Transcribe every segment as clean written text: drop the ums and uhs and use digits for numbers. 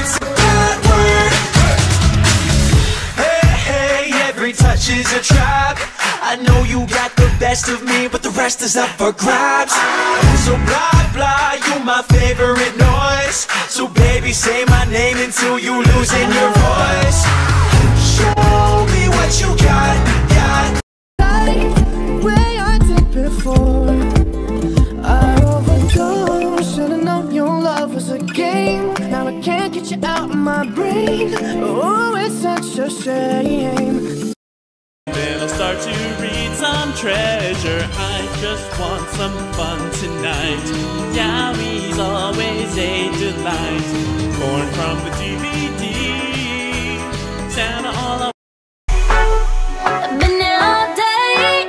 it's a bad word. Hey, hey, every touch is a trap. I know you got the best of me, but the rest is up for grabs. So blah, blah, you my favorite noise. So baby, say my name until you losing your voice. Show me what you got, got. Like way I did before, I overcome. Should've known your love was a game. Now I can't get you out of my brain. Oh, it's such a shame. Then I'll start to read some treasure. I just want some fun tonight. Yowie's always a delight. Born from the DVD. Santa all I've been there all day,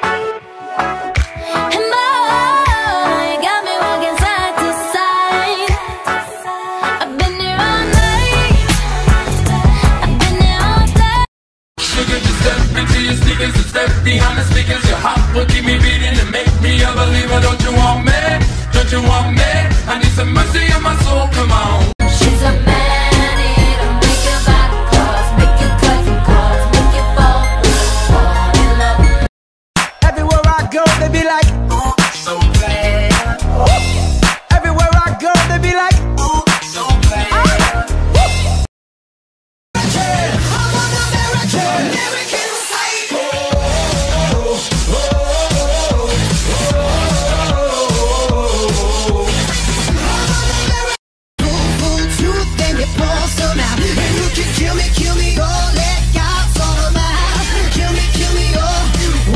and boy, you got me walking side to side. I've been there all night, I've been there all day. Sugar, just step into your sneakers and step behind the speakers. Your heart will keep me beating and make me a believer. Don't you want me? Don't you want me? I need some mercy in my soul, come on. She's a man eater, make your body pause, make you cut and pause, make you fall in love. Everywhere I go, they be like, Ooh, so bad. everywhere I go, they be like, Ooh, so bad. I'm an American psycho. Truth and you pull some out, and you can kill me, oh, let God sort 'em out. Kill me, oh,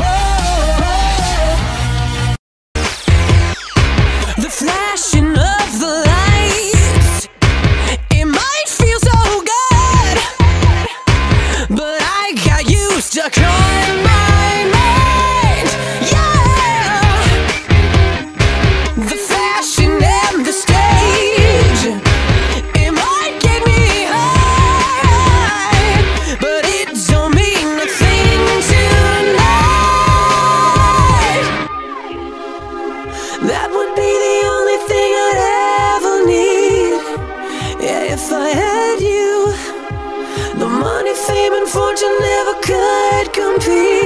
whoa. The flashing of the lights, it might feel so good, but I got used to calling my mind, yeah. The fashion and the stage, it might get me high, but it don't mean a thing tonight. That would be the only thing I'd ever need. Yeah, if I had you, no money, fame, and fortune never could compete.